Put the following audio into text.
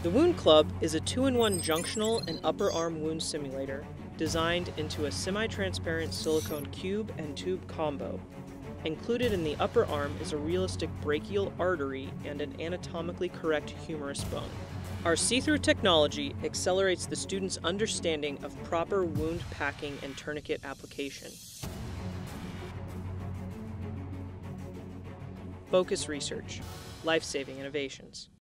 The Wound Club is a 2-in-1 junctional and upper arm wound simulator designed into a semi-transparent silicone cube and tube combo. Included in the upper arm is a realistic brachial artery and an anatomically correct humerus bone. Our see-through technology accelerates the student's understanding of proper wound packing and tourniquet application. Phokus Research, life-saving innovations.